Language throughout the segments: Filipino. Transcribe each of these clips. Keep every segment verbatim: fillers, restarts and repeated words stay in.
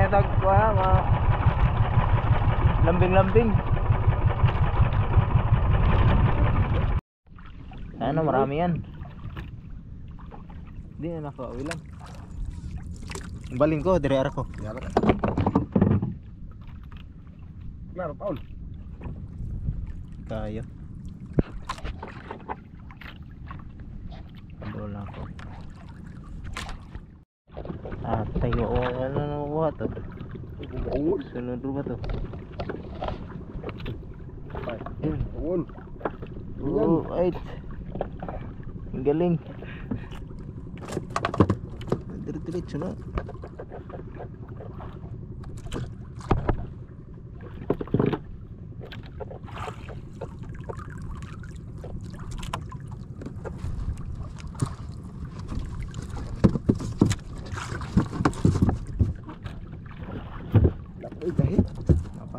yung tag ko ha, mga lambing-lambing. Ano, marami yan. Hindi na nakauwi lang. Baling ko, dire ara ko. Yara ka. Klaro, Paul. Tayo. Pabro lang ako. Ah, tayo. O, ano na mabuha to? Sunod ba to? Ayun. Tuon. Oh, wait. Ang galing. Diretso na. Lapoy dahil. Apa?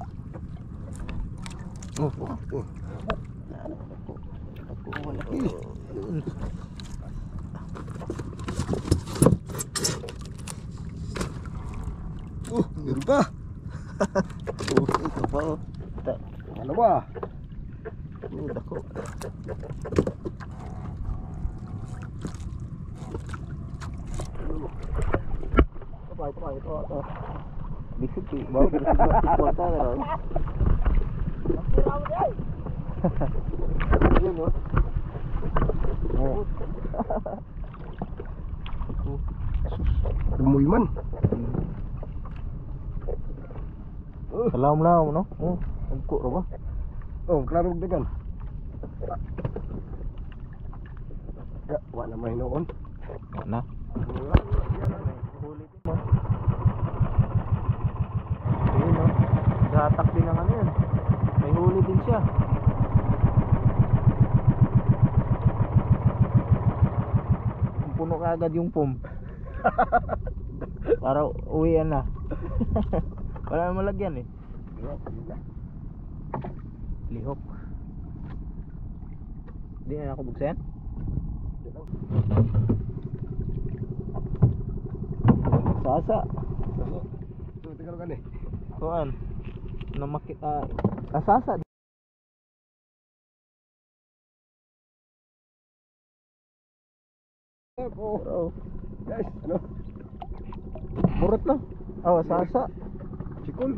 Oh, oh, oh. Ako. Ako wala. Yun. Oh, meron pa. Oh, ito pa oh. Ta. Ano ba? Oh, dako. Apa ito, ito, ito. Bisik sih, baru bisik di kota kan. Yun, oh. Oh. Dumoy man. Salam lah, no? Oh, engkau apa? Oh, klaro dagan. Ya, wala may noon. Mana? Ayun oh. Gatak din ang ano yan. May huli din siya. Puno ka agad yung pump. Para uwian na. Wala na malagyan eh. Lihok. Hindi na ako buksan. Sasa. So, tingnan ka ni. Kuan. Na makita asasa. Oh, oh. Guys, ano? Murot na. Oh, asasa. Sikol.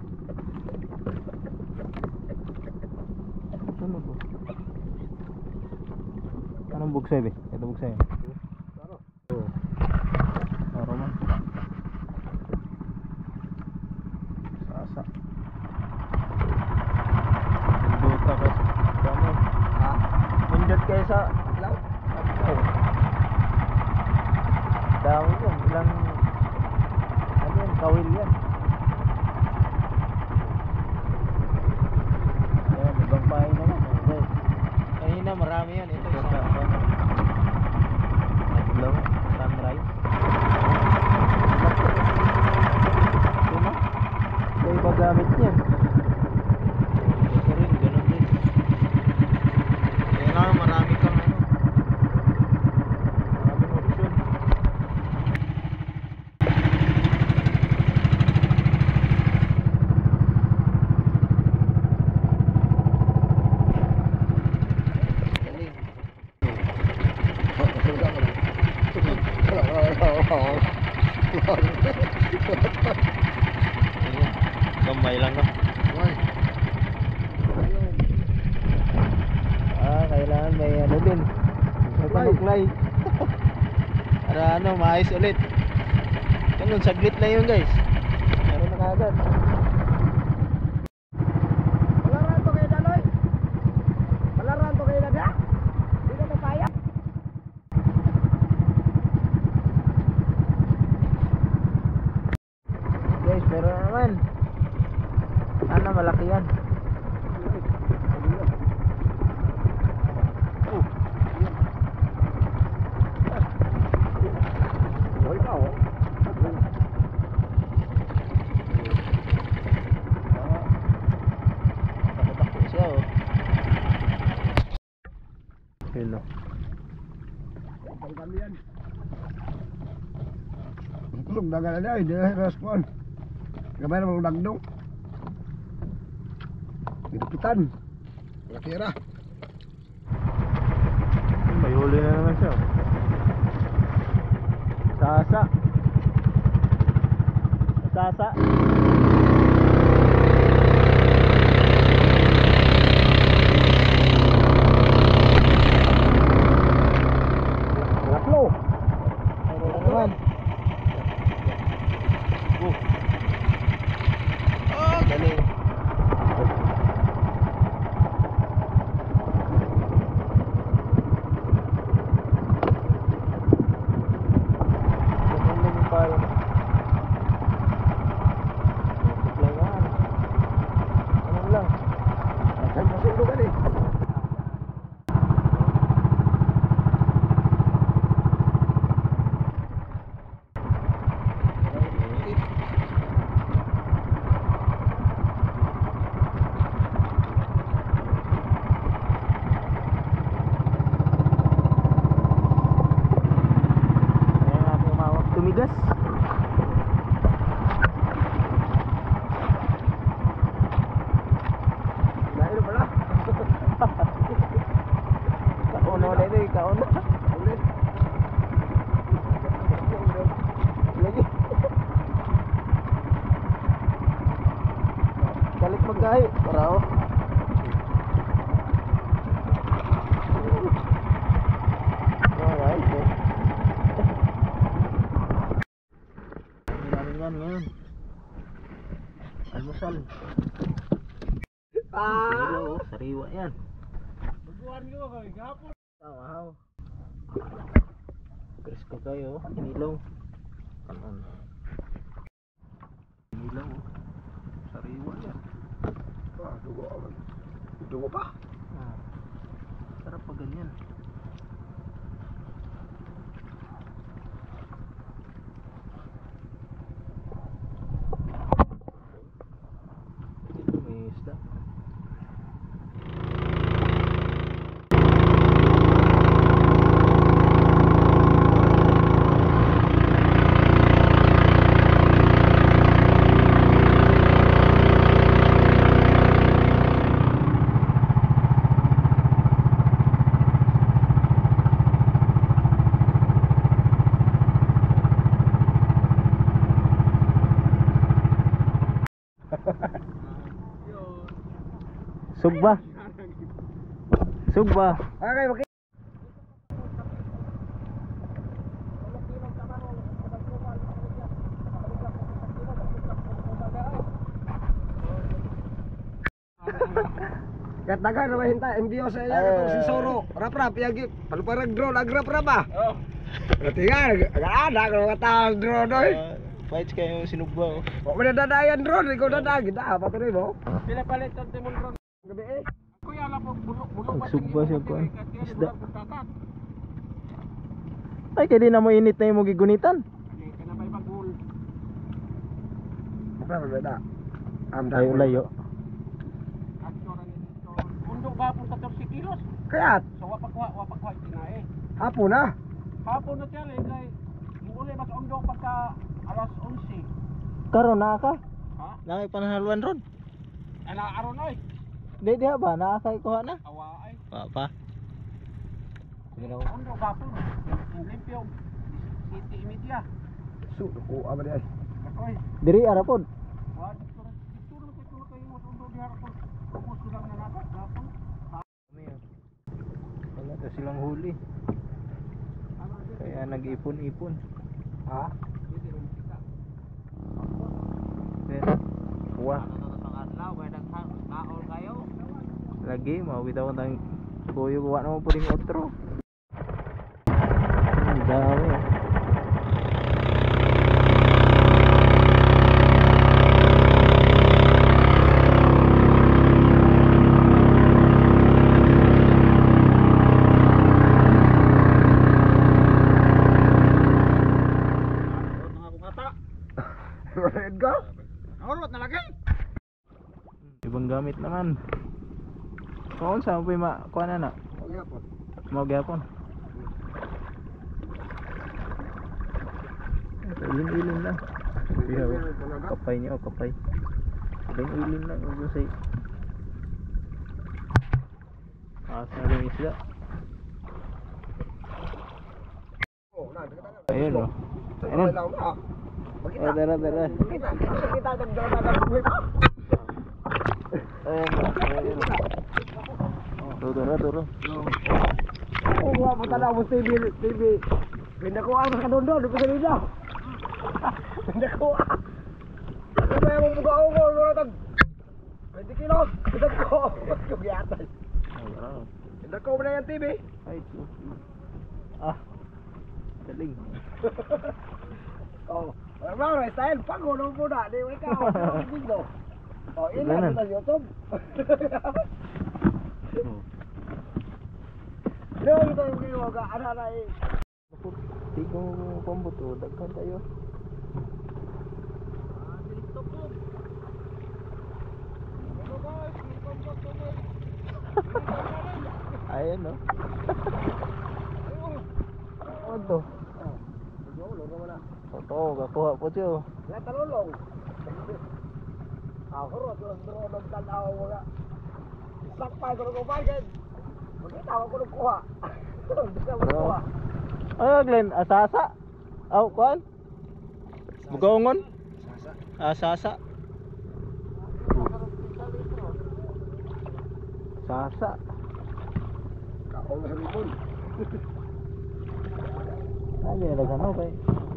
Ano ba? Anong bugsay be? Ito bugsay. Klaro. Oh. Aro man. Sasa. Duta ka. Kamo. Ha? Pindot kayo sa Law. oh. Dami yun. Ilang ano yan? Kawil yan. Ayan, ibang pahay naman. Okay. Kanina marami yan. Ito isa. Hello, sunrise. Ito na. Ito iba gamit niyan. Ito rin, ganun din. Kaya nga marami kang ano. Maraming option. Galing. Oh, kasulga ka na. Ayan. Gamay lang no. Why? Ah, kailangan may ano din. May panuklay. Para ano, maayos ulit. Ganun, saglit lang yun guys. Meron na kaagad. Palaran to kayo daloy. Palaran to kayo dada. Di ka mapaya. Guys, meron na naman. Ano, malaki yan. Hoy ka oh. Takot-takot siya oh. Yun oh. Pagkali yan. Kusog dagan na ay, di respond. Gamay na mga dagdong. Gidupitan. Nakira. May huli na naman siya. Sasa. Sasa. Laklo. Meron na naman. Oh. Oh, galing. Tumigas. Dahil pala. Kaon na ulit eh, kaon na. Ulit. Lagi. Kalit magkahi. Parao. Alright. Maraming yan ngayon. Almusal. Ah. Sariwa, oh, sariwa yan. Buwan ko kay gapon. Wow. Presko kayo, inilaw. Kanon. Inilaw. Oh. Sariwa yan. Ah, dugo. Dugo pa. Ah. Sarap pa ganyan. Dito may isda. Sugba. Sugba. Okay, okay. Katagan na mahinta, M D O sa iya katong si Soro. Rap-rap yagi, paluparag drone, agrap-rap ba? Oo. Tingnan, ada ka mga tao drone oy. Fights kayo sinugba. Wa man dadayan drone, ikaw dadagi da, patuloy mo. Pila palit ang timon ron. Gabi eh. Kuya ala po bulok-bulok Nagsugba siya ko. Isda. Ay, kaya di na mo init na yung mo gigunitan. Kana may pagul. Apa ba da? Am da. Layo layo. Aktoran nito. Undo ba po fourteen kilos? Kayat, So wapakwa wapakwa tinae. hapon na. Hapon na challenge kay muuli mas undo pagka alas eleven. Karon na ka? Ha? Nakay panahaluan ron. Ana aron oy. Di di ba nakay kuha na? Awa ay. Pa pa. Undo ba po? Limpyo. City media. Su ko aba di ay. Oy. Diri ara pod. Wa dito dito kay tulo kay mo undo di harapon. Tapos sulang na nakat gapon. Wala ta silang huli. Kaya nag-ipon-ipon. Ha? Then, wah. Adlaw kay nagkaon kayo. Lagi mau bitaw tang kuyo kuha na mo puling otro. Ang dami. Oh. Red go. Orot na lagi. Ibang gamit naman. Kaon sa mo ma kuha na na. Okay po. Mo gyapon. Ilin-ilin lang. Iya, kapay niya, oh, kapay. Ilin-ilin lang, huwag mo say. Asa na yung isda. Oh, nah, dekat tangan. Ayun, oh. Ayun. Ayun. Makita. Oh, tara, tara. Kita, kita kita dapat buhay pa. Ayun, ayun. Oh, tara, tara. Oh, gua puta na mo T V, T V. Pindah ko ang kadondo, di pa nila. Pindah ko. Ano ba yung buka ko ko tag twenty kilos. Pindah ko. Ko giatay. Oh, Pindah ko na yung T V. ay, sus. Ah. Galing. Oh, ano na style pag ulo mo na, di wala ka. Dito. Oh, ini Ganun. na YouTube. Oh. Yo, ito yung ginawa ka, ano na eh. Di ko pambuto, dagkan tayo. Ayan, no? Ano to? Totoo, kakuha po siyo. Yan talulong. Ako ro, tulog ro magtanaw wala. Sakpay ko ko bagay. Magkita ko ko kuha. Hindi ka kuha. Ano, Glenn? Asasa? Aw, kuan? Bugaongon? Asasa? Sasa? Kaong sa ribon. Ano yung nagano kay?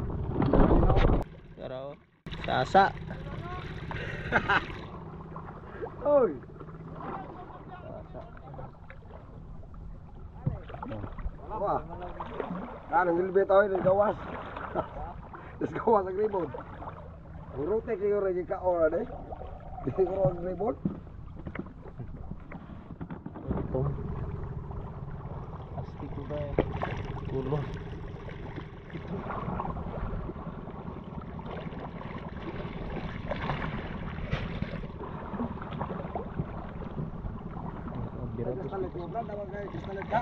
Pero, sasa? Oy. Apa? Kan ngilbet oy ng gawas. Des gawas ang ribon. Urute kayo rin ka ora de. Di ko ang ribon. Ito. Plastic ko ba eh? Kulo. Kastalit mo brad, dapat kayo kastalit ka.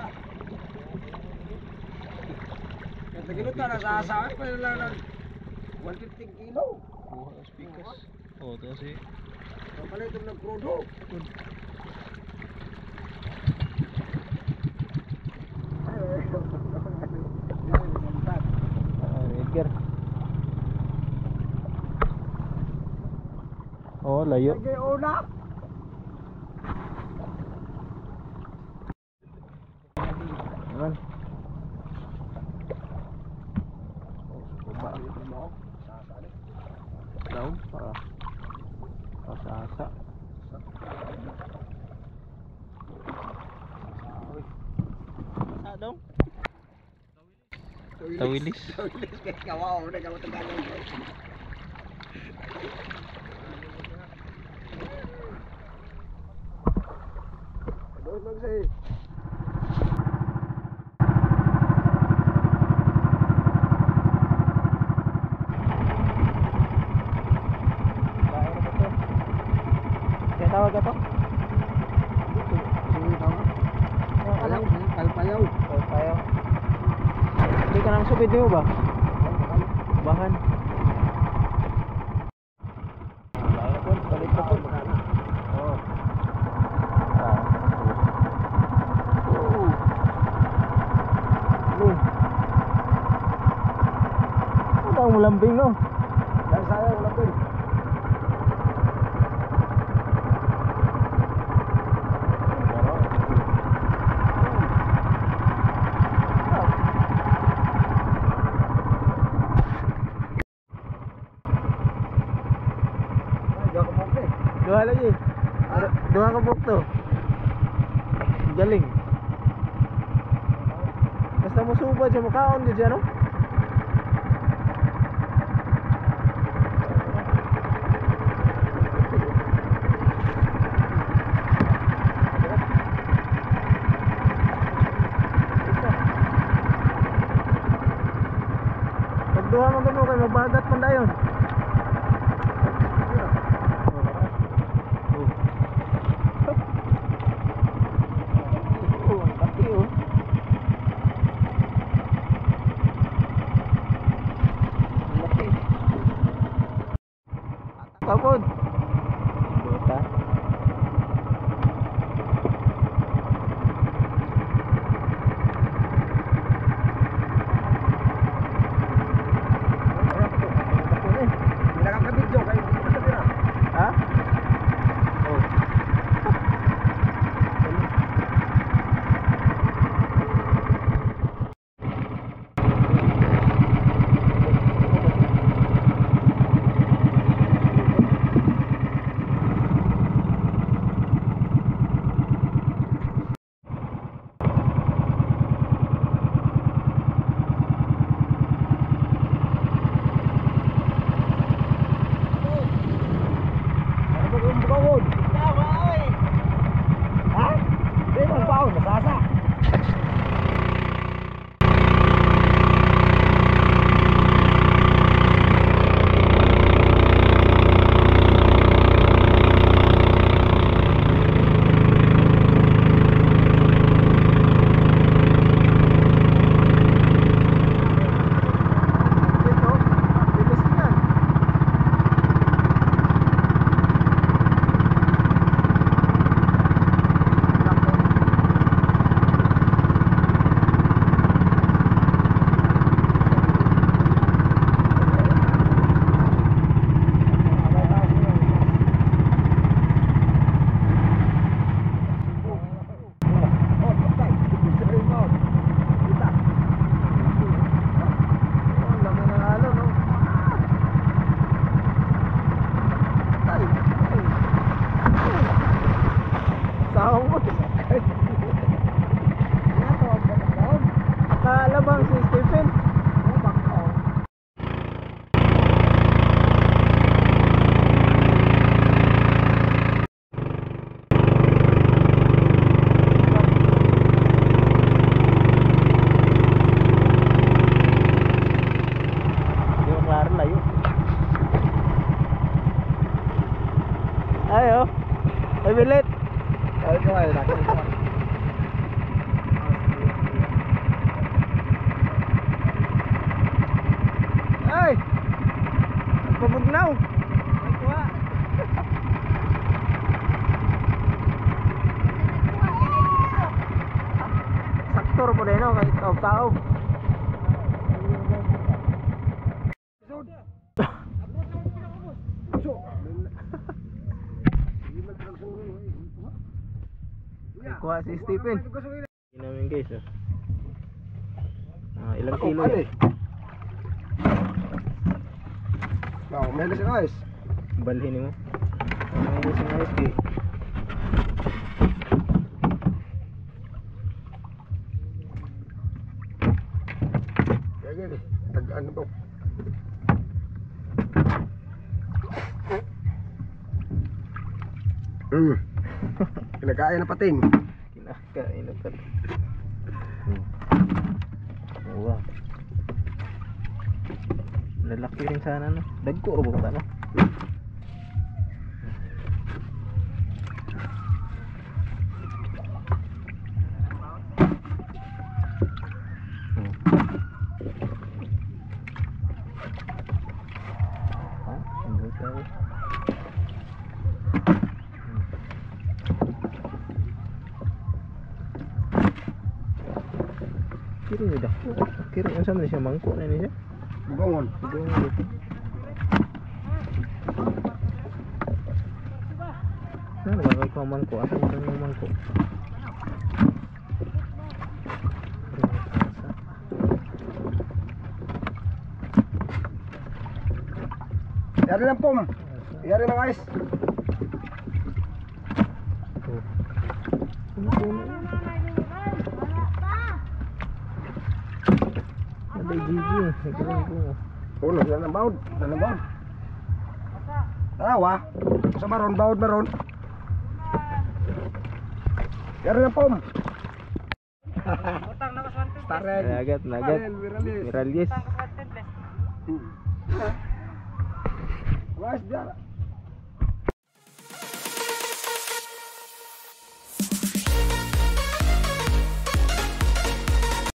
Kaya kilot na nasa asawa, pwede lang ng one fifty kilo. Buha ang speakers. Oh, ito si. Kapalit yung nag-crudo. Ah, Edgar. Oh, layo. Lagi una. Naman. Daw, para pasasa. Sa daw? Tawilis. Tawilis kaya kawaw na kawaw tagalan. Dos lang say. Kaya tawag ka to? Payaw, palpayaw. Oh, tayo. Hindi ka nang subid mo ba? Bahan. Bahan po, balik na po. Oo. Ah. Oo. Ano? Ano ang mulambing, no? Dan saya ulapin. Dua lagi. Dua kebuk tuh. Galing. Basta mo suba dyan mo kaon dyan, no? Pagduha mo gamo kay mabagat man dayon. Oh, tapi oh. Laki. Kapon. Buta. Nakakabidyo kayo. Ha? Oh. Ha? Hindi mo baon, masasa. Ito, bilis niyan. Ang laki ng alon, no? Ay, ay. Sahong mo. Akala bang si Stephen? Di ba klaro layo? Ayo. Ay, bilit. Ay, ito ay laki. Ay! Pabugnaw! Ay, kuha! Saktor po din, no? Kahit taob-taob. Ay, kuha si Stephen. Hindi namin guys, oh. Ah, ilang kilo Ano yun? eh? Oh, may lasing ayos. Balhin mo. Ano yung isang ayos kay? Kaya gini, tag ano ba? Hmm. Kinakain na pating. Kinakain na pala. Hmm. Wow. Lalaki rin sana, no? Dagko o buka, no? Hmm. Ah, ang buta, oh. Kira ni dako. Kira yung sama siya mangkok na niya. Bangon. Hidung dito. Ano ba kay ko mangkok? Asa mo yung mangkok? Yari ng pom. Yari ng ice. Ada gigi, nagkaroon ko. Ulo, yan ang baud. Yan ang baud. Tawa. Sa baron, baud baron. Yari ng pom. Starren. Nagat, nagat. Miralis. Miralis. Mas dia.